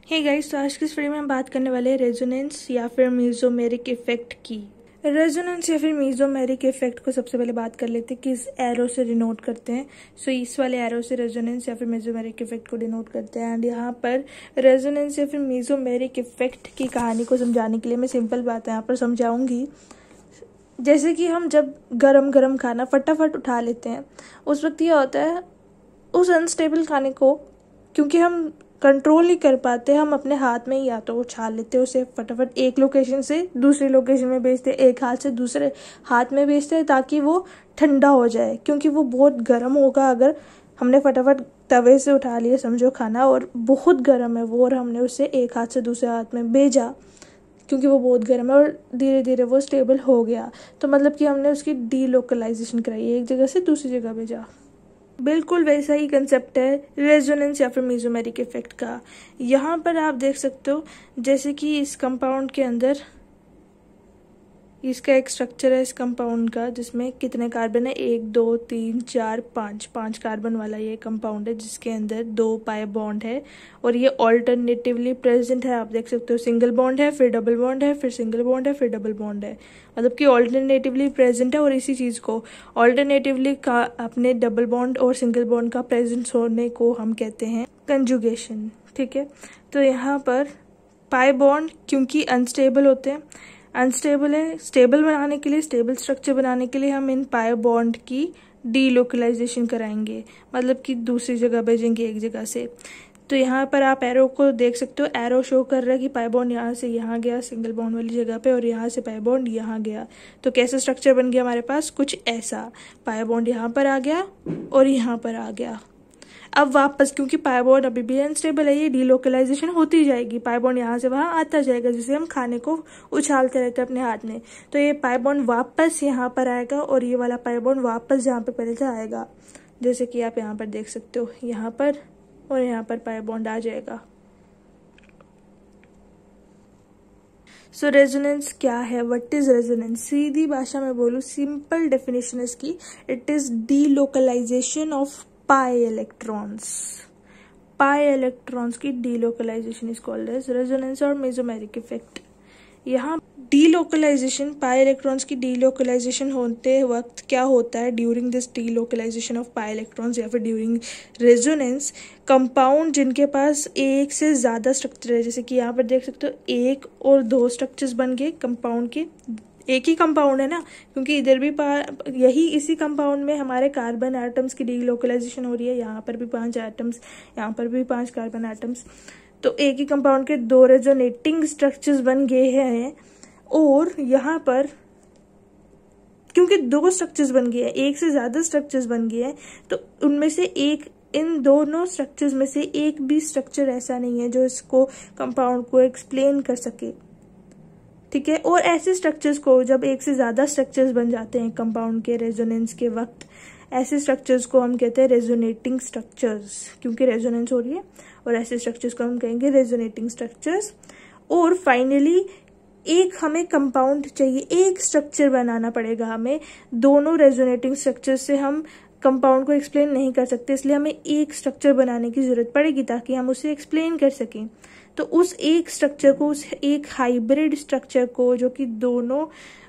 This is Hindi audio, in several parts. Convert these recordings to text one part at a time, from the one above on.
हे गाइस, तो आज की इस वीडियो में हम बात करने वाले हैं रेजोनेंस या फिर मीजोमेरिक इफेक्ट की। रेजोनेंस या फिर मीजोमेरिक इफेक्ट को सबसे पहले बात कर लेते हैं कि इस एरो से डिनोट करते हैं। सो इस वाले एरो से रेजोनेंस या फिर मीजोमेरिक इफेक्ट को डिनोट करते हैं। एंड यहाँ पर रेजोनेंस या फिर मीजोमेरिक इफेक्ट की कहानी को समझाने के लिए मैं सिंपल बात यहाँ पर समझाऊंगी। जैसे कि हम जब गरम गरम खाना फटाफट उठा लेते हैं, उस वक्त ये होता है उस अनस्टेबल खाने को, क्योंकि हम कंट्रोल नहीं कर पाते, हम अपने हाथ में ही या तो उछाल लेते हैं उसे, फटाफट एक लोकेशन से दूसरी लोकेशन में भेजते हैं, एक हाथ से दूसरे हाथ में भेजते हैं ताकि वो ठंडा हो जाए, क्योंकि वो बहुत गर्म होगा। अगर हमने फटाफट तवे से उठा लिया समझो खाना और बहुत गर्म है वो, और हमने उसे एक हाथ से दूसरे हाथ में भेजा क्योंकि वो बहुत गर्म है, और धीरे धीरे वो स्टेबल हो गया, तो मतलब कि हमने उसकी डीलोकलाइजेशन कराई, एक जगह से दूसरी जगह भेजा। बिल्कुल वैसा ही कंसेप्ट है रेजोनेंस या फिर मीजोमेरिक इफेक्ट का। यहाँ पर आप देख सकते हो जैसे कि इस कंपाउंड के अंदर इसका एक स्ट्रक्चर है इस कंपाउंड का, जिसमें कितने कार्बन है, 1 2 3 4 5 कार्बन वाला ये कंपाउंड है, जिसके अंदर 2 पाई बॉन्ड है और ये ऑल्टरनेटिवली प्रेजेंट है। आप देख सकते हो सिंगल बॉन्ड है, फिर डबल बॉन्ड है, फिर सिंगल बॉन्ड है, फिर डबल बॉन्ड है, मतलब कि ऑल्टरनेटिवली प्रेजेंट है। और इसी चीज को ऑल्टरनेटिवली का अपने डबल बॉन्ड और सिंगल बॉन्ड का प्रेजेंस होने को हम कहते हैं कंजुगेशन। ठीक है, तो यहाँ पर पाई बॉन्ड क्योंकि अनस्टेबल होते हैं, अनस्टेबल है, स्टेबल बनाने के लिए, स्टेबल स्ट्रक्चर बनाने के लिए हम इन पाई बॉन्ड की डीलोकलाइजेशन कराएंगे, मतलब कि दूसरी जगह भेजेंगे एक जगह से। तो यहाँ पर आप एरो को देख सकते हो, एरो शो कर रहा है कि पाई बॉन्ड यहाँ से यहाँ गया सिंगल बॉन्ड वाली जगह पे, और यहाँ से पाई बॉन्ड यहाँ गया। तो कैसा स्ट्रक्चर बन गया हमारे पास, कुछ ऐसा, पाई बॉन्ड यहाँ पर आ गया और यहाँ पर आ गया। अब वापस क्योंकि पाई बॉन्ड अभी भी अनस्टेबल है, ये डीलोकलाइजेशन होती जाएगी, पाई बॉन्ड यहाँ से वहां आता जाएगा, जिसे हम खाने को उछालते रहते हैं अपने हाथ में। तो ये पाई बॉन्ड वापस यहाँ पर आएगा और ये वाला पाई बॉन्ड वापस जहाँ पे पहले से आएगा, जैसे कि आप यहाँ पर देख सकते हो, यहाँ पर और यहाँ पर पाई बॉन्ड आ जाएगा। सो रेजोनेंस क्या है, व्हाट इज रेजोनेंस? सीधी भाषा में बोलूँ, सिंपल डेफिनेशन है इसकी, it is delocalization of pi electrons. Pi electrons की delocalization is called as resonance और मेसोमेरिक इफेक्ट। यहाँ डीलोकलाइजेशन, पाई इलेक्ट्रॉन्स की डीलोकलाइजेशन होते वक्त क्या होता है, during this delocalization of pi electrons या फिर ड्यूरिंग रेजोनेंस, कंपाउंड जिनके पास एक से ज्यादा स्ट्रक्चर है, जैसे कि यहाँ पर देख सकते हो 1 और 2 स्ट्रक्चर्स बन गए कंपाउंड के, एक ही कंपाउंड है ना, क्योंकि इधर भी यही इसी कंपाउंड में हमारे कार्बन एटम्स की डीलोकलाइजेशन हो रही है, यहाँ पर भी 5 एटम्स, यहाँ पर भी 5 कार्बन एटम्स। तो एक ही कंपाउंड के 2 रेजोनेटिंग स्ट्रक्चर्स बन गए हैं, और यहाँ पर क्योंकि 2 स्ट्रक्चर्स बन गए हैं, एक से ज्यादा स्ट्रक्चर्स बन गए हैं, तो उनमें से एक, इन दोनों स्ट्रक्चर्स में से एक भी स्ट्रक्चर ऐसा नहीं है जो इसको कंपाउंड को एक्सप्लेन कर सके। ठीक है, और ऐसे स्ट्रक्चर्स को, जब एक से ज्यादा स्ट्रक्चर्स बन जाते हैं कंपाउंड के रेजोनेंस के वक्त, ऐसे स्ट्रक्चर्स को हम कहते हैं रेजोनेटिंग स्ट्रक्चर्स, क्योंकि रेजोनेंस हो रही है, और ऐसे स्ट्रक्चर्स को हम कहेंगे रेजोनेटिंग स्ट्रक्चर्स। और फाइनली एक हमें कंपाउंड चाहिए, एक स्ट्रक्चर बनाना पड़ेगा हमें, दोनों रेजोनेटिंग स्ट्रक्चर से हम कंपाउंड को एक्सप्लेन नहीं कर सकते, इसलिए हमें एक स्ट्रक्चर बनाने की जरूरत पड़ेगी ताकि हम उसे एक्सप्लेन कर सकें। तो उस एक स्ट्रक्चर को, उस एक हाइब्रिड स्ट्रक्चर को, जो कि दोनों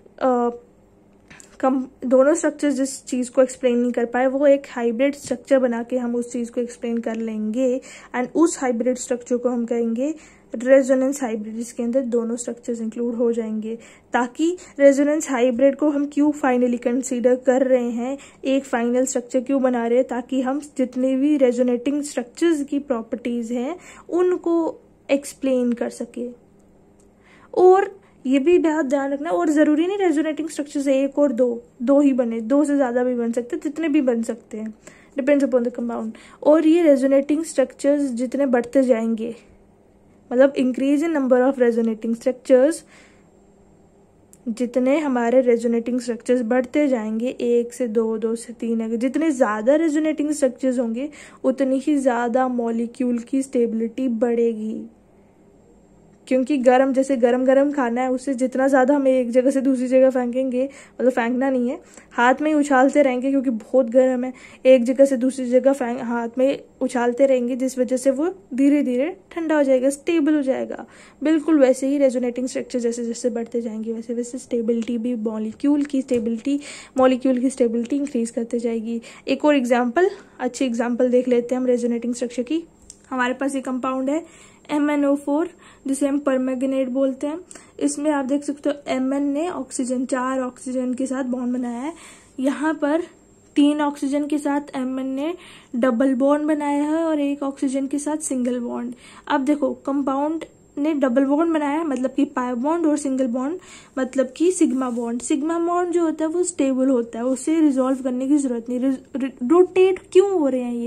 स्ट्रक्चर जिस चीज को एक्सप्लेन नहीं कर पाए, वो एक हाइब्रिड स्ट्रक्चर बना के हम उस चीज को एक्सप्लेन कर लेंगे, एंड उस हाइब्रिड स्ट्रक्चर को हम कहेंगे रेजोनेंस हाइब्रिड, जिसके अंदर दोनों स्ट्रक्चर्स इंक्लूड हो जाएंगे। ताकि रेजोनेंस हाइब्रिड को हम क्यों फाइनली कंसीडर कर रहे हैं, एक फाइनल स्ट्रक्चर क्यों बना रहे हैं, ताकि हम जितने भी रेजोनेटिंग स्ट्रक्चर्स की प्रॉपर्टीज हैं उनको एक्सप्लेन कर सके। और ये भी बहुत ध्यान रखना, और जरूरी नहीं रेजोनेटिंग स्ट्रक्चर्स 1 और 2 ही बने, 2 से ज्यादा भी बन सकते हैं, जितने भी बन सकते हैं, डिपेंड्स अपॉन द कंपाउंड। और ये रेजोनेटिंग स्ट्रक्चर्स जितने बढ़ते जाएंगे, मतलब increase in number of resonating structures, जितने हमारे रेजोनेटिंग स्ट्रक्चर्स बढ़ते जाएंगे, 1 से 2, 2 से 3, अगर जितने ज्यादा रेजोनेटिंग स्ट्रक्चर्स होंगे उतनी ही ज्यादा मॉलिक्यूल की स्टेबिलिटी बढ़ेगी। क्योंकि गरम, जैसे गरम गरम खाना है, उससे जितना ज़्यादा हम एक जगह से दूसरी जगह फेंकेंगे, मतलब फेंकना नहीं है, हाथ में ही उछालते रहेंगे क्योंकि बहुत गर्म है, एक जगह से दूसरी जगह हाथ में उछालते रहेंगे, जिस वजह से वो धीरे धीरे ठंडा हो जाएगा, स्टेबल हो जाएगा। बिल्कुल वैसे ही रेजोनेटिंग स्ट्रक्चर जैसे जैसे बढ़ते जाएंगे वैसे वैसे स्टेबिलिटी भी, मॉलिक्यूल की स्टेबिलिटी इंक्रीज करते जाएगी। एक और एग्जाम्पल, अच्छी एग्जाम्पल देख लेते हैं हम रेजोनेटिंग स्ट्रक्चर की। हमारे पास ये कंपाउंड है MnO4, जिसे हम परमैंगनेट बोलते हैं। इसमें आप देख सकते हो Mn ने ऑक्सीजन, 4 ऑक्सीजन के साथ बॉन्ड बनाया है। यहाँ पर 3 ऑक्सीजन के साथ Mn ने डबल बॉन्ड बनाया है और 1 ऑक्सीजन के साथ सिंगल बॉन्ड। अब देखो, कंपाउंड ने डबल बॉन्ड बनाया है मतलब कि पाई बॉन्ड, और सिंगल बॉन्ड मतलब कि सिग्मा बॉन्ड। सिग्मा बॉन्ड जो होता है वो स्टेबल होता है, उसे रिजॉल्व करने की जरूरत नहीं। रोटेट क्यों हो रहे हैं ये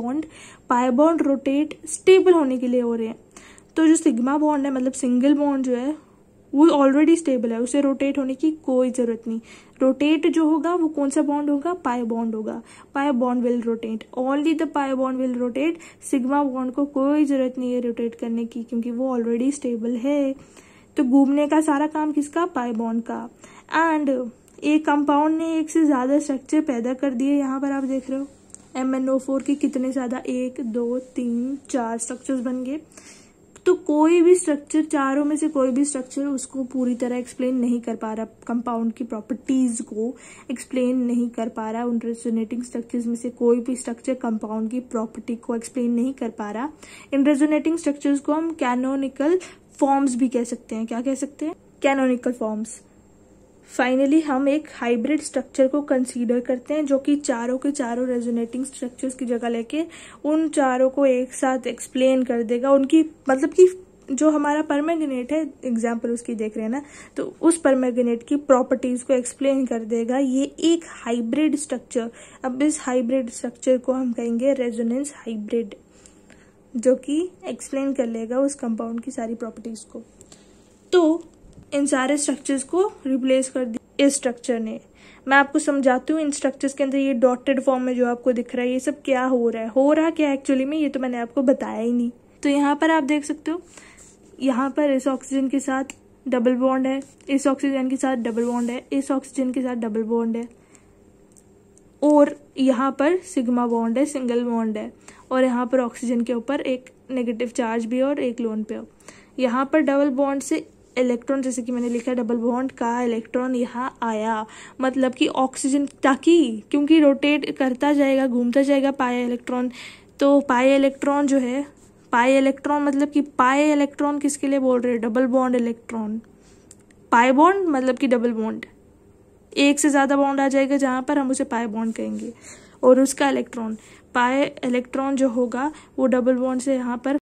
पाई बॉन्ड रोटेट स्टेबल होने के लिए हो रहे हैं। तो जो सिग्मा बॉन्ड है मतलब सिंगल बॉन्ड जो है वो ऑलरेडी स्टेबल है, उसे रोटेट होने की कोई जरूरत नहीं। रोटेट जो होगा वो कौन सा बॉन्ड होगा, पाई बॉन्ड होगा। Pi bond will rotate, only the pi bond will rotate. Sigma bond को कोई जरूरत नहीं है रोटेट करने की क्योंकि वो ऑलरेडी स्टेबल है। तो घूमने का सारा काम किसका, पाई बॉन्ड का। एंड एक कंपाउंड ने एक से ज्यादा स्ट्रक्चर पैदा कर दिए। यहाँ पर आप देख रहे हो MnO4 के कितने ज्यादा, 1 2 3 4 स्ट्रक्चर्स बन गए। तो कोई भी स्ट्रक्चर, चारों में से कोई भी स्ट्रक्चर उसको पूरी तरह एक्सप्लेन नहीं कर पा रहा, कंपाउंड की प्रॉपर्टीज को एक्सप्लेन नहीं कर पा रहा। उन रेजोनेटिंग स्ट्रक्चर्स में से कोई भी स्ट्रक्चर कंपाउंड की प्रॉपर्टी को एक्सप्लेन नहीं कर पा रहा। इन रेजोनेटिंग स्ट्रक्चर्स को हम कैनोनिकल फॉर्म्स भी कह सकते हैं। क्या कह सकते हैं, कैनोनिकल फॉर्म्स। फाइनली हम एक हाइब्रिड स्ट्रक्चर को कंसीडर करते हैं जो कि चारों के चारों रेजोनेटिंग स्ट्रक्चर्स की जगह लेके उन चारों को एक साथ एक्सप्लेन कर देगा। उनकी मतलब कि जो हमारा परमैंगनेट है, एग्जांपल उसकी देख रहे हैं ना, तो उस परमैंगनेट की प्रॉपर्टीज को एक्सप्लेन कर देगा ये एक हाइब्रिड स्ट्रक्चर। अब इस हाइब्रिड स्ट्रक्चर को हम कहेंगे रेजोनेंस हाइब्रिड, जो कि एक्सप्लेन कर लेगा उस कंपाउंड की सारी प्रॉपर्टीज को। तो इन सारे स्ट्रक्चर्स को रिप्लेस कर दिया इस स्ट्रक्चर ने। मैं आपको समझाती हूँ इन स्ट्रक्चर्स के अंदर ये डॉटेड फॉर्म में जो आपको दिख रहा है ये सब क्या हो रहा क्या एक्चुअली में, ये तो मैंने आपको बताया ही नहीं। तो यहाँ पर आप देख सकते हो, यहाँ पर इस ऑक्सीजन के साथ डबल बॉन्ड है, इस ऑक्सीजन के साथ डबल बॉन्ड है, इस ऑक्सीजन के साथ डबल बॉन्ड है, और यहाँ पर सिग्मा बॉन्ड है, सिंगल बॉन्ड है, और यहाँ पर ऑक्सीजन के ऊपर एक नेगेटिव चार्ज भी और एक लोन पे। यहाँ पर डबल बॉन्ड से इलेक्ट्रॉन, जैसे कि मैंने लिखा डबल बॉन्ड का इलेक्ट्रॉन यहाँ आया, मतलब कि ऑक्सीजन, ताकि क्योंकि रोटेट करता जाएगा, घूमता जाएगा पाई इलेक्ट्रॉन, तो पाई इलेक्ट्रॉन जो है, पाई इलेक्ट्रॉन मतलब कि पाई इलेक्ट्रॉन किसके लिए बोल रहे हैं, double bond electron. Pi bond मतलब कि डबल बॉन्ड, एक से ज्यादा बॉन्ड आ जाएगा जहां पर हम उसे पाई बॉन्ड कहेंगे, और उसका इलेक्ट्रॉन, पाई इलेक्ट्रॉन जो होगा वो डबल बॉन्ड से यहाँ पर